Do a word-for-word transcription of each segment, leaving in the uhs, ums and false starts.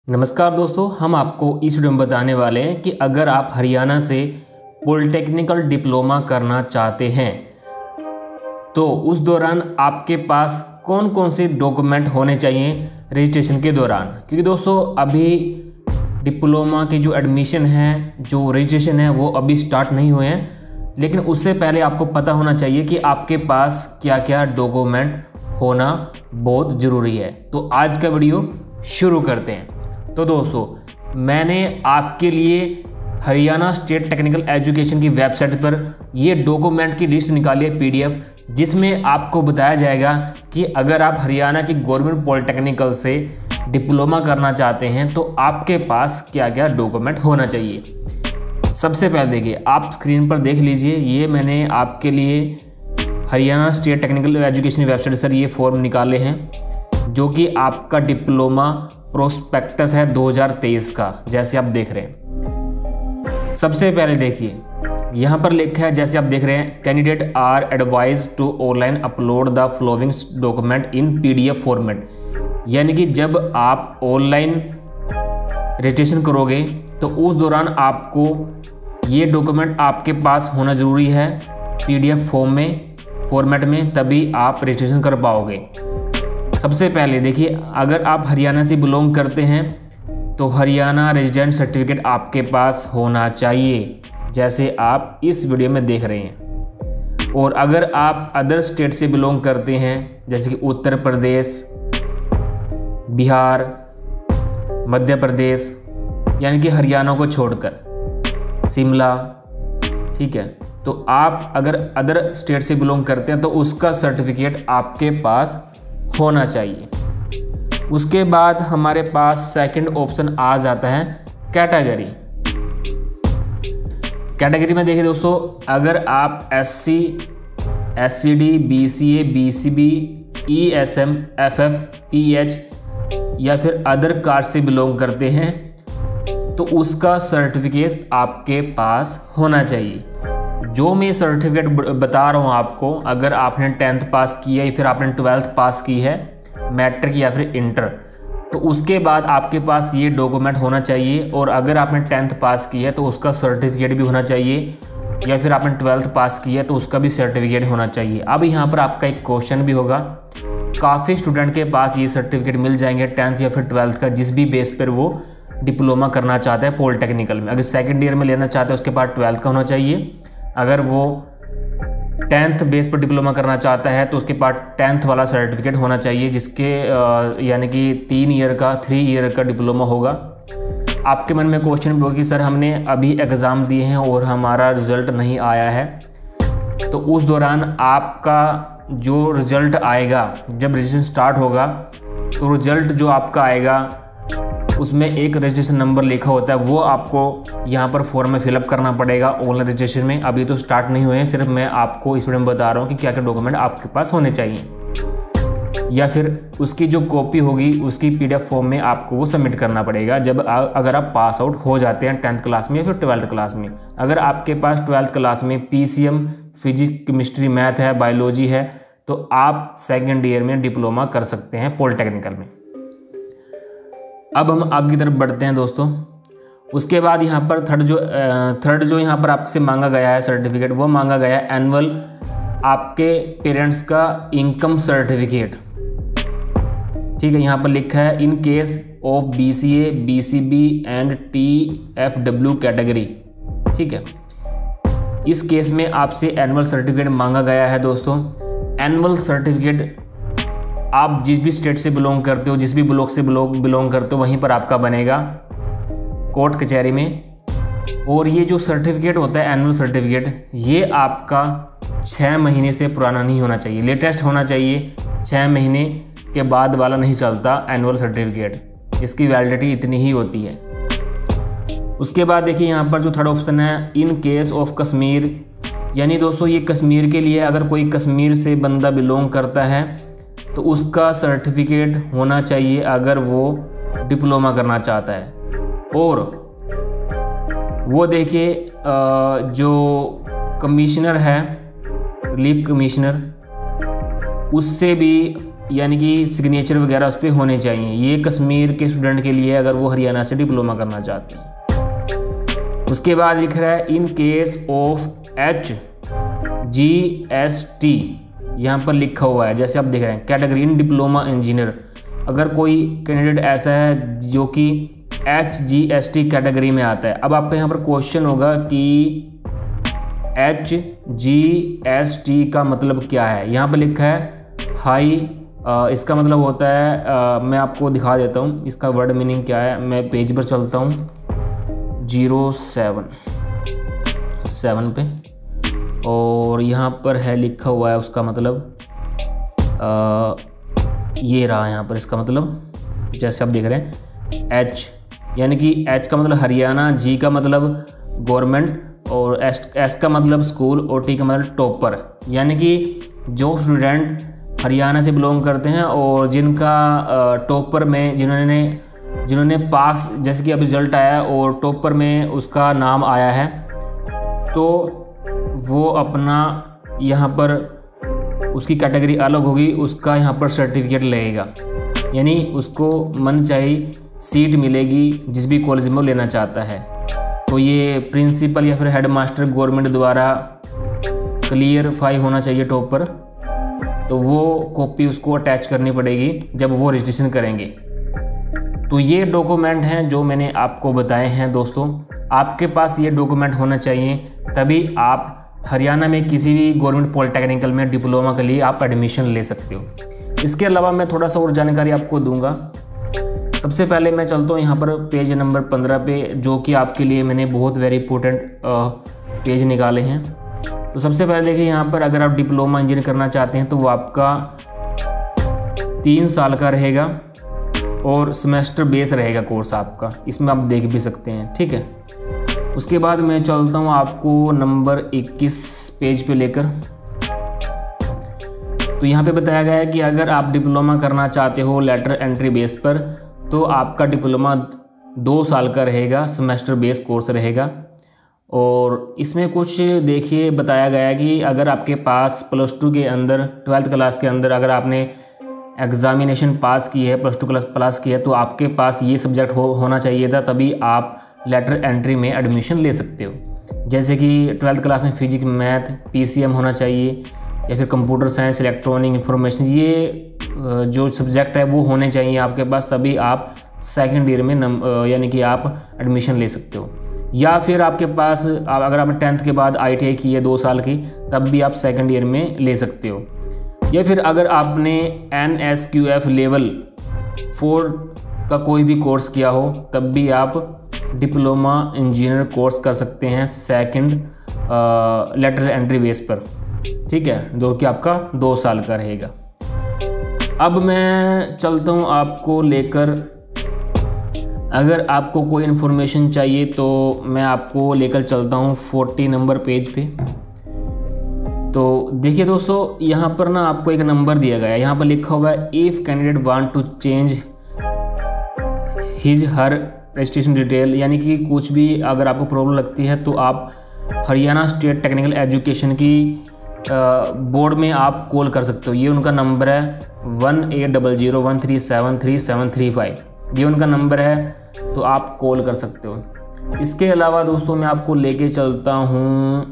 नमस्कार दोस्तों, हम आपको इस वीडियो में बताने वाले हैं कि अगर आप हरियाणा से पॉलिटेक्निकल डिप्लोमा करना चाहते हैं तो उस दौरान आपके पास कौन कौन से डॉक्यूमेंट होने चाहिए रजिस्ट्रेशन के दौरान। क्योंकि दोस्तों अभी डिप्लोमा की जो एडमिशन है, जो रजिस्ट्रेशन है, वो अभी स्टार्ट नहीं हुए हैं, लेकिन उससे पहले आपको पता होना चाहिए कि आपके पास क्या क्या डॉक्यूमेंट होना बहुत ज़रूरी है। तो आज का वीडियो शुरू करते हैं। तो दोस्तों मैंने आपके लिए हरियाणा स्टेट टेक्निकल एजुकेशन की वेबसाइट पर ये डॉक्यूमेंट की लिस्ट निकाली है पीडीएफ, जिसमें आपको बताया जाएगा कि अगर आप हरियाणा की गवर्नमेंट पॉलिटेक्निकल से डिप्लोमा करना चाहते हैं तो आपके पास क्या क्या डॉक्यूमेंट होना चाहिए। सबसे पहले देखिए, आप स्क्रीन पर देख लीजिए, ये मैंने आपके लिए Haryana state technical education website से ये फॉर्म निकाले हैं, जो कि आपका डिप्लोमा प्रोस्पेक्टस है दो हज़ार तेईस का, जैसे आप देख रहे हैं। सबसे पहले देखिए, यहाँ पर लिखा है, जैसे आप देख रहे हैं, candidate are advised to online upload the following document in PDF format. यानी कि जब आप ऑनलाइन रजिस्ट्रेशन करोगे तो उस दौरान आपको ये डॉक्यूमेंट आपके पास होना ज़रूरी है पीडीएफ फॉर्म में फॉर्मेट में, तभी आप रजिस्ट्रेशन कर पाओगे। सबसे पहले देखिए, अगर आप हरियाणा से बिलोंग करते हैं तो हरियाणा रेजिडेंट सर्टिफिकेट आपके पास होना चाहिए, जैसे आप इस वीडियो में देख रहे हैं। और अगर आप अदर स्टेट से बिलोंग करते हैं, जैसे कि उत्तर प्रदेश, बिहार, मध्य प्रदेश, यानी कि हरियाणा को छोड़कर शिमला, ठीक है, तो आप अगर अदर स्टेट से बिलोंग करते हैं तो उसका सर्टिफिकेट आपके पास होना चाहिए। उसके बाद हमारे पास सेकंड ऑप्शन आ जाता है कैटेगरी। कैटेगरी में देखिए दोस्तों, अगर आप SC, SCD, BCA, BCB, ESM, FF, PH या फिर अदर कास्ट से बिलोंग करते हैं तो उसका सर्टिफिकेट आपके पास होना चाहिए। जो मैं सर्टिफिकेट बता रहा हूँ आपको, अगर आपने टेंथ पास की है या फिर आपने ट्वेल्थ पास की है, मैट्रिक या फिर इंटर, तो उसके बाद आपके पास ये डॉक्यूमेंट होना चाहिए। और अगर आपने टेंथ पास की है तो उसका सर्टिफिकेट भी होना चाहिए, या फिर आपने ट्वेल्थ पास की है तो उसका भी सर्टिफिकेट होना चाहिए। अब यहाँ पर आपका एक क्वेश्चन भी होगा, काफ़ी स्टूडेंट के पास ये सर्टिफिकेट मिल जाएंगे टेंथ या फिर ट्वेल्थ का, जिस भी बेस पर वो डिप्लोमा करना चाहता है पॉलिटेक्निकल में। अगर सेकेंड ईयर में लेना चाहते हैं उसके पास ट्वेल्थ का होना चाहिए। अगर वो टेंथ बेस पर डिप्लोमा करना चाहता है तो उसके पास टेंथ वाला सर्टिफिकेट होना चाहिए, जिसके यानी कि तीन ईयर का थ्री ईयर का डिप्लोमा होगा। आपके मन में क्वेश्चन भी होगा कि सर हमने अभी एग्ज़ाम दिए हैं और हमारा रिज़ल्ट नहीं आया है, तो उस दौरान आपका जो रिज़ल्ट आएगा, जब रजिस्ट्रेशन स्टार्ट होगा तो रिज़ल्ट जो आपका आएगा उसमें एक रजिस्ट्रेशन नंबर लिखा होता है, वो आपको यहाँ पर फॉर्म में फिलअप करना पड़ेगा ऑनलाइन रजिस्ट्रेशन में। अभी तो स्टार्ट नहीं हुए हैं, सिर्फ मैं आपको इस वीडियो में बता रहा हूँ कि क्या क्या डॉक्यूमेंट आपके पास होने चाहिए। या फिर उसकी जो कॉपी होगी उसकी पीडीएफ फॉर्म में आपको वो सबमिट करना पड़ेगा जब आ, अगर आप पास आउट हो जाते हैं टेंथ क्लास में या फिर ट्वेल्थ क्लास में। अगर आपके पास ट्वेल्थ क्लास में पीसीएम, फिजिक्स, केमिस्ट्री, मैथ है, बायोलॉजी है, तो आप सेकेंड ईयर में डिप्लोमा कर सकते हैं पॉलिटेक्निकल में। अब हम आगे की तरफ बढ़ते हैं दोस्तों। उसके बाद यहाँ पर थर्ड जो थर्ड जो यहाँ पर आपसे मांगा गया है सर्टिफिकेट, वो मांगा गया है एनुअल आपके पेरेंट्स का इनकम सर्टिफिकेट। ठीक है, यहाँ पर लिखा है in case of BCA, BCB and TFW category. ठीक है, इस केस में आपसे एनुअल सर्टिफिकेट मांगा गया है दोस्तों। एनुअल सर्टिफिकेट आप जिस भी स्टेट से बिलोंग करते हो, जिस भी ब्लॉक से बिलोंग बिलोंग करते हो, वहीं पर आपका बनेगा कोर्ट कचहरी में। और ये जो सर्टिफिकेट होता है एनुअल सर्टिफिकेट, ये आपका छः महीने से पुराना नहीं होना चाहिए, लेटेस्ट होना चाहिए। छः महीने के बाद वाला नहीं चलता एनुअल सर्टिफिकेट, इसकी वैलिडिटी इतनी ही होती है। उसके बाद देखिए यहाँ पर जो थर्ड ऑप्शन है इन केस ऑफ कश्मीर, यानी दोस्तों ये कश्मीर के लिए, अगर कोई कश्मीर से बंदा बिलोंग करता है तो उसका सर्टिफिकेट होना चाहिए अगर वो डिप्लोमा करना चाहता है। और वो देखिए जो कमिश्नर है, रिलीफ कमिश्नर, उससे भी यानी कि सिग्नेचर वगैरह उस पर होने चाहिए। ये कश्मीर के स्टूडेंट के लिए अगर वो हरियाणा से डिप्लोमा करना चाहते हैं। उसके बाद लिख रहा है in case of H G S T, यहाँ पर लिखा हुआ है जैसे आप देख रहे हैं कैटेगरी इन डिप्लोमा इंजीनियर। अगर कोई कैंडिडेट ऐसा है जो कि H G S T category में आता है, अब आपका यहाँ पर क्वेश्चन होगा कि एच जी एस टी का मतलब क्या है। यहाँ पर लिखा है हाई, इसका मतलब होता है आ, मैं आपको दिखा देता हूँ इसका वर्ड मीनिंग क्या है। मैं पेज पर चलता हूँ जीरो सेवन सेवन पे, और यहाँ पर है लिखा हुआ है उसका मतलब आ, ये रहा यहाँ पर इसका मतलब जैसे आप देख रहे हैं एच, यानी कि एच का मतलब हरियाणा, जी का मतलब गवर्नमेंट, और एस एस का मतलब स्कूल, और टी का मतलब टॉपर। यानी कि जो स्टूडेंट हरियाणा से बिलोंग करते हैं और जिनका टॉपर में जिन्होंने जिन्होंने पास, जैसे कि अब रिजल्ट आया और टॉपर में उसका नाम आया है, तो वो अपना यहाँ पर उसकी कैटेगरी अलग होगी, उसका यहाँ पर सर्टिफिकेट लगेगा, यानी उसको मन चाहिए सीट मिलेगी जिस भी कॉलेज में वो लेना चाहता है। तो ये प्रिंसिपल या फिर हेडमास्टर गवर्नमेंट द्वारा क्लियरफाई होना चाहिए टॉपर, तो वो कॉपी उसको अटैच करनी पड़ेगी जब वो रजिस्ट्रेशन करेंगे। तो ये डॉक्यूमेंट हैं जो मैंने आपको बताए हैं दोस्तों। आपके पास ये डॉक्यूमेंट होना चाहिए, तभी आप हरियाणा में किसी भी गवर्नमेंट पॉलिटेक्निकल में डिप्लोमा के लिए आप एडमिशन ले सकते हो। इसके अलावा मैं थोड़ा सा और जानकारी आपको दूंगा। सबसे पहले मैं चलता हूँ यहाँ पर पेज नंबर पंद्रह पे, जो कि आपके लिए मैंने बहुत वेरी इंपॉर्टेंट पेज निकाले हैं। तो सबसे पहले देखिए यहाँ पर अगर आप डिप्लोमा इंजीनियर करना चाहते हैं तो वो आपका तीन साल का रहेगा और सेमेस्टर बेस रहेगा कोर्स आपका, इसमें आप देख भी सकते हैं, ठीक है। उसके बाद मैं चलता हूँ आपको नंबर इक्कीस पेज पे लेकर। तो यहाँ पे बताया गया है कि अगर आप डिप्लोमा करना चाहते हो लेटर एंट्री बेस पर, तो आपका डिप्लोमा दो साल का रहेगा, सेमेस्टर बेस कोर्स रहेगा। और इसमें कुछ देखिए बताया गया है कि अगर आपके पास प्लस टू के अंदर, ट्वेल्थ क्लास के अंदर अगर आपने एग्जामिनेशन पास की है, प्लस टू क्लास पास की है, तो आपके पास ये सब्जेक्ट हो होना चाहिए था, तभी आप लेटर एंट्री में एडमिशन ले सकते हो। जैसे कि ट्वेल्थ क्लास में फिजिक्स, मैथ, पीसीएम होना चाहिए, या फिर कंप्यूटर साइंस, इलेक्ट्रॉनिक, इंफॉर्मेशन, ये जो सब्जेक्ट है वो होने चाहिए आपके पास, तभी आप सेकंड ईयर में यानी कि आप एडमिशन ले सकते हो। या फिर आपके पास अगर आपने टेंथ के बाद आईटीआई की है दो साल की, तब भी आप सेकंड ईयर में ले सकते हो। या फिर अगर आपने N S Q F level four का कोई भी कोर्स किया हो, तब भी आप डिप्लोमा इंजीनियर कोर्स कर सकते हैं सेकंड लेटर एंट्री बेस पर, ठीक है, जो कि आपका दो साल का रहेगा। अब मैं चलता हूँ आपको लेकर, अगर आपको कोई इन्फॉर्मेशन चाहिए तो मैं आपको लेकर चलता हूँ फोर्टी नंबर पेज पे। तो देखिए दोस्तों, यहाँ पर ना आपको एक नंबर दिया गया है, यहाँ पर लिखा हुआ है if candidate want to change his her registration detail, यानी कि कुछ भी अगर आपको प्रॉब्लम लगती है तो आप हरियाणा स्टेट टेक्निकल एजुकेशन की बोर्ड में आप कॉल कर सकते हो। ये उनका नंबर है one eight double zero one three seven three seven three five, ये उनका नंबर है, तो आप कॉल कर सकते हो। इसके अलावा दोस्तों मैं आपको लेके चलता हूँ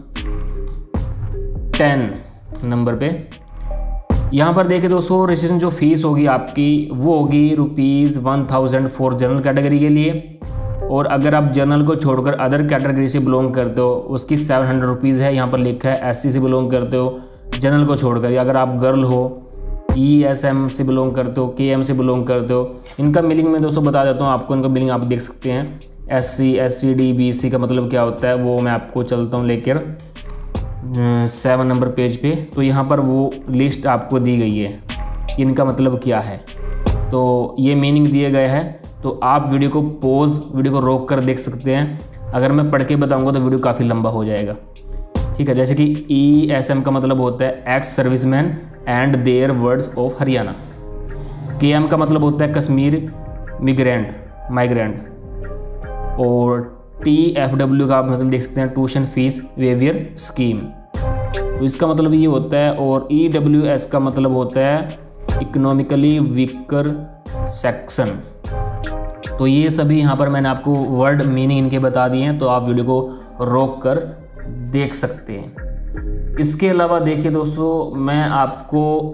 टेन नंबर पे। यहाँ पर देखिए दोस्तों, रजिस्ट्रेशन जो फीस होगी आपकी वो होगी rupees one thousand for general category के लिए, और अगर आप जनरल को छोड़कर अदर कैटेगरी से बिलोंग करते हो उसकी सेवन हंड्रेड रुपीज़ है। यहाँ पर लिखा है एससी से बिलोंग करते हो जनरल को छोड़कर, या अगर आप गर्ल हो, ई एस एम से बिलोंग करते हो, के एम से बिलोंग करते हो। इनका मीनिंग मैं दोस्तों बता देता हूँ आपको, इनका मीनिंग आप देख सकते हैं। S C, S C D, B C का मतलब क्या होता है वो मैं आपको चलता हूँ लेकर सेवन नंबर पेज पे। तो यहाँ पर वो लिस्ट आपको दी गई है कि इनका मतलब क्या है, तो ये मीनिंग दिए गए हैं। तो आप वीडियो को पॉज, वीडियो को रोक कर देख सकते हैं। अगर मैं पढ़ के बताऊँगा तो वीडियो काफ़ी लंबा हो जाएगा, ठीक है। जैसे कि ई एस एम का मतलब होता है ex serviceman and their wards of Haryana. K M का मतलब होता है कश्मीर मिग्रेंट माइग्रेंट, और टी एफ डब्ल्यू का आप मतलब देख सकते हैं ट्यूशन फीस वेवियर स्कीम, तो इसका मतलब ये होता है। और ई डब्ल्यू एस का मतलब होता है इकोनॉमिकली वीकर सेक्शन। तो ये सभी यहाँ पर मैंने आपको वर्ड मीनिंग इनके बता दिए हैं, तो आप वीडियो को रोक कर देख सकते हैं। इसके अलावा देखिए दोस्तों, मैं आपको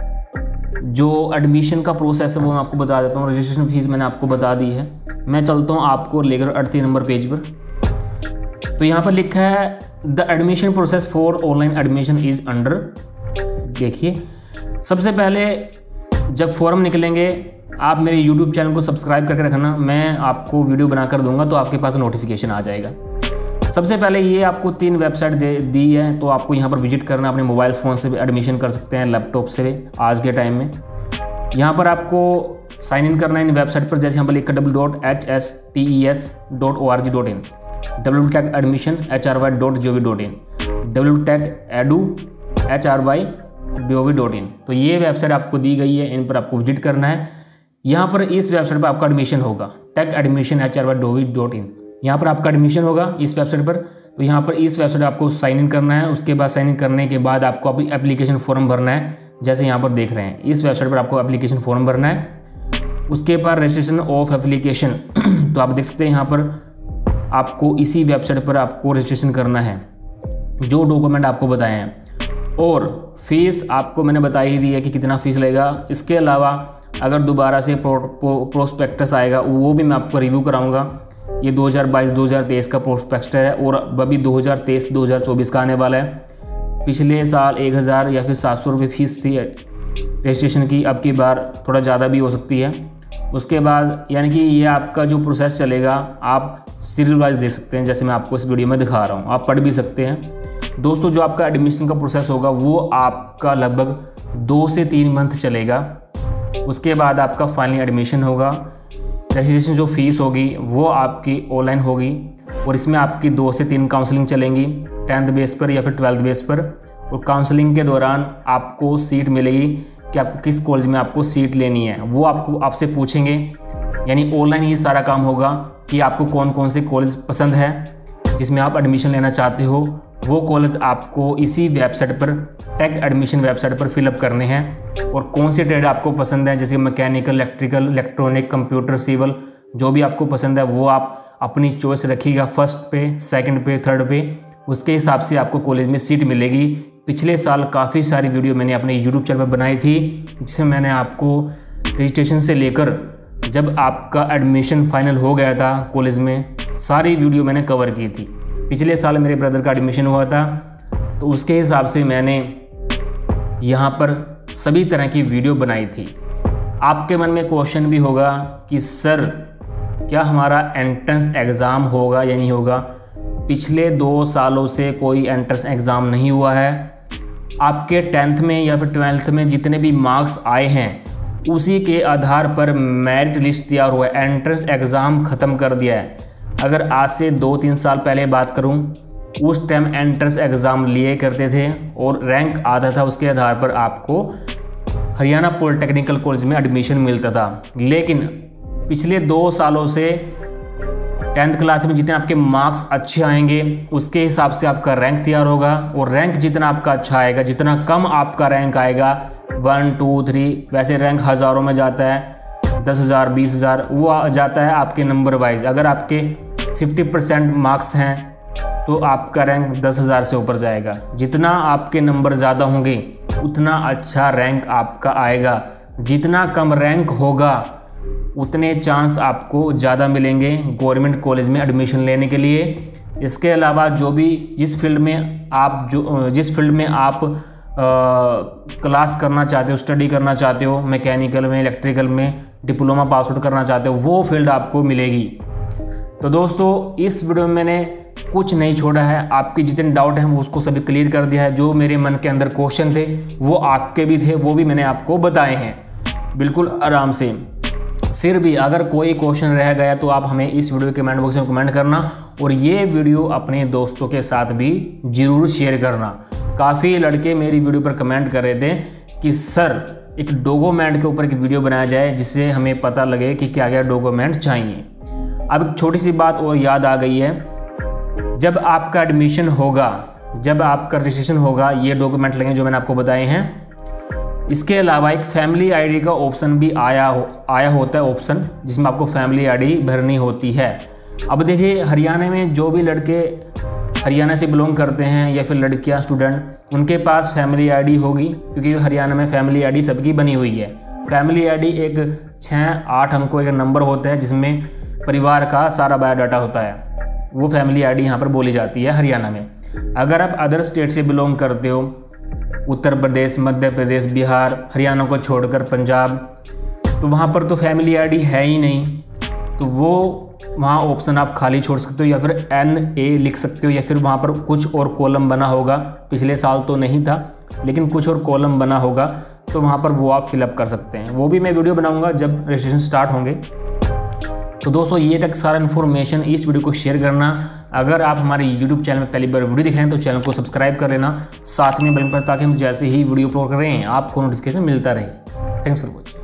जो एडमिशन का प्रोसेस है वो मैं आपको बता देता हूँ। रजिस्ट्रेशन फीस मैंने आपको बता दी है। मैं चलता हूँ आपको लेकर अड़तीस नंबर पेज पर। तो यहाँ पर लिखा है the admission process for online admission is under. देखिए, सबसे पहले जब फॉर्म निकलेंगे आप मेरे यूट्यूब चैनल को सब्सक्राइब करके रखना, मैं आपको वीडियो बनाकर दूंगा तो आपके पास नोटिफिकेशन आ जाएगा। सबसे पहले ये आपको तीन वेबसाइट दे दी है, तो आपको यहाँ पर विजिट करना। अपने मोबाइल फ़ोन से भी एडमिशन कर सकते हैं, लैपटॉप से भी आज के टाइम में। यहाँ पर आपको साइन इन करना है इन वेबसाइट पर, जैसे यहाँ पर लिखा W dot H S T E S dot O R G dot in, W tech admission H R Y dot G O V dot in, W tech edu H R Y D O V dot in. तो ये website आपको दी गई है, इन पर आपको visit करना है। यहाँ पर इस वेबसाइट पर आपका एडमिशन होगा, tech admission H R Y D O V dot in. यहाँ पर आपका एडमिशन होगा इस वेबसाइट पर। तो यहाँ पर इस वेबसाइट आपको साइन इन करना है। उसके बाद साइन इन करने के बाद आपको अभी एप्लीकेशन फॉर्म भरना है, जैसे यहाँ पर देख रहे हैं। इस वेबसाइट पर आपको एप्लीकेशन फॉर्म भरना है। उसके बाद रजिस्ट्रेशन ऑफ एप्लीकेशन, तो आप देख सकते हैं यहाँ पर आपको इसी वेबसाइट पर आपको रजिस्ट्रेशन करना है, जो डॉक्यूमेंट आपको बताए हैं। और फीस आपको मैंने बता ही दी है कि कितना फ़ीस लगेगा। इसके अलावा अगर दोबारा से प्रो, प्रो, प्रोस्पेक्टस आएगा वो भी मैं आपको रिव्यू कराऊंगा। ये दो हज़ार बाईस दो हज़ार तेईस का प्रोस्पेक्टस है और अभी दो हज़ार तेईस दो हज़ार चौबीस का आने वाला है। पिछले साल एक हज़ार या फिर सात सौ रुपये फीस थी रजिस्ट्रेशन की, अब की बार थोड़ा ज़्यादा भी हो सकती है। उसके बाद यानी कि ये आपका जो प्रोसेस चलेगा आप सीरियल वाइज देख सकते हैं, जैसे मैं आपको इस वीडियो में दिखा रहा हूँ, आप पढ़ भी सकते हैं। दोस्तों, जो आपका एडमिशन का प्रोसेस होगा वो आपका लगभग दो से तीन मंथ चलेगा। उसके बाद आपका फाइनल एडमिशन होगा। रजिस्ट्रेशन जो फीस होगी वो आपकी ऑनलाइन होगी और इसमें आपकी दो से तीन काउंसलिंग चलेंगी, टेंथ बेस पर या फिर ट्वेल्थ बेस पर। और काउंसलिंग के दौरान आपको सीट मिलेगी कि आपको किस कॉलेज में आपको सीट लेनी है, वो आपको आपसे पूछेंगे। यानी ऑनलाइन ही सारा काम होगा कि आपको कौन कौन से कॉलेज पसंद है जिसमें आप एडमिशन लेना चाहते हो। वो कॉलेज आपको इसी वेबसाइट पर, टेक एडमिशन वेबसाइट पर फिलअप करने हैं। और कौन से ट्रेड आपको पसंद है, जैसे mechanical, electrical, electronic, computer, civil, जो भी आपको पसंद है वो आप अपनी चॉइस रखिएगा, फर्स्ट पे, सेकंड पे, थर्ड पे। उसके हिसाब से आपको कॉलेज में सीट मिलेगी। पिछले साल काफ़ी सारी वीडियो मैंने अपने यूट्यूब चैनल पर बनाई थी, जिसमें मैंने आपको रजिस्ट्रेशन से लेकर जब आपका एडमिशन फाइनल हो गया था कॉलेज में, सारी वीडियो मैंने कवर की थी। पिछले साल मेरे ब्रदर का एडमिशन हुआ था, तो उसके हिसाब से मैंने यहाँ पर सभी तरह की वीडियो बनाई थी। आपके मन में क्वेश्चन भी होगा कि सर क्या हमारा एंट्रेंस एग्ज़ाम होगा या नहीं होगा। पिछले दो सालों से कोई एंट्रेंस एग्ज़ाम नहीं हुआ है। आपके टेंथ में या फिर ट्वेल्थ में जितने भी मार्क्स आए हैं उसी के आधार पर मेरिट लिस्ट तैयार हुआ है। एंट्रेंस एग्ज़ाम ख़त्म कर दिया है। अगर आज से दो तीन साल पहले बात करूं, उस टाइम एंट्रेंस एग्ज़ाम लिए करते थे और रैंक आता था, उसके आधार पर आपको हरियाणा पॉलिटेक्निकल कॉलेज में एडमिशन मिलता था। लेकिन पिछले दो सालों से टेंथ क्लास में जितने आपके मार्क्स अच्छे आएंगे उसके हिसाब से आपका रैंक तैयार होगा। और रैंक जितना आपका अच्छा आएगा, जितना कम आपका रैंक आएगा, वन टू थ्री, वैसे रैंक हज़ारों में जाता है, दस हज़ार बीस हज़ार वो आ जाता है आपके नंबर वाइज। अगर आपके फिफ्टी परसेंट मार्क्स हैं तो आपका रैंक दस हज़ार से ऊपर जाएगा। जितना आपके नंबर ज़्यादा होंगे उतना अच्छा रैंक आपका आएगा। जितना कम रैंक होगा उतने चांस आपको ज़्यादा मिलेंगे गवर्नमेंट कॉलेज में एडमिशन लेने के लिए। इसके अलावा जो भी जिस फील्ड में आप जो जिस फील्ड में आप आ, क्लास करना चाहते हो, स्टडी करना चाहते हो, मैकेनिकल में, इलेक्ट्रिकल में डिप्लोमा पास आउट करना चाहते हो, वो फील्ड आपको मिलेगी। तो दोस्तों, इस वीडियो में मैंने कुछ नहीं छोड़ा है। आपके जितने डाउट हैं वो उसको सभी क्लियर कर दिया है। जो मेरे मन के अंदर क्वेश्चन थे वो आपके भी थे, वो भी मैंने आपको बताए हैं बिल्कुल आराम से। फिर भी अगर कोई क्वेश्चन रह गया तो आप हमें इस वीडियो के कमेंट बॉक्स में कमेंट करना और ये वीडियो अपने दोस्तों के साथ भी ज़रूर शेयर करना। काफ़ी लड़के मेरी वीडियो पर कमेंट कर रहे थे कि सर एक डॉक्यूमेंट के ऊपर एक वीडियो बनाया जाए जिससे हमें पता लगे कि क्या क्या डॉक्यूमेंट चाहिए। अब एक छोटी सी बात और याद आ गई है, जब आपका एडमिशन होगा, जब आपका रजिस्ट्रेशन होगा, ये डॉक्यूमेंट लगेंगे जो मैंने आपको बताए हैं। इसके अलावा एक फैमिली आईडी का ऑप्शन भी आया हो आया होता है ऑप्शन, जिसमें आपको फैमिली आईडी भरनी होती है। अब देखिए, हरियाणा में जो भी लड़के हरियाणा से बिलोंग करते हैं या फिर लड़कियां स्टूडेंट, उनके पास फैमिली आईडी होगी, क्योंकि हरियाणा में फैमिली आईडी सबकी बनी हुई है। फैमिली आईडी एक छः आठ अंकों का नंबर होता है, जिसमें परिवार का सारा बायोडाटा होता है। वो फैमिली आईडी यहाँ पर बोली जाती है हरियाणा में। अगर आप अदर स्टेट से बिलोंग करते हो, उत्तर प्रदेश, मध्य प्रदेश, बिहार, हरियाणा को छोड़कर पंजाब, तो वहाँ पर तो फैमिली आईडी है ही नहीं, तो वो वहाँ ऑप्शन आप खाली छोड़ सकते हो या फिर एन ए लिख सकते हो, या फिर वहाँ पर कुछ और कॉलम बना होगा। पिछले साल तो नहीं था, लेकिन कुछ और कॉलम बना होगा, तो वहाँ पर वो आप फिलअप कर सकते हैं। वो भी मैं वीडियो बनाऊँगा जब रजिस्ट्रेशन स्टार्ट होंगे। तो दोस्तों, ये तक सारा इन्फॉर्मेशन, इस वीडियो को शेयर करना। अगर आप हमारे यूट्यूब चैनल में पहली बार वीडियो देख रहे हैं तो चैनल को सब्सक्राइब कर लेना, साथ में बेल पर, ताकि हम जैसे ही वीडियो अपलोड कर रहे हैं आपको नोटिफिकेशन मिलता रहे। Thanks for watching.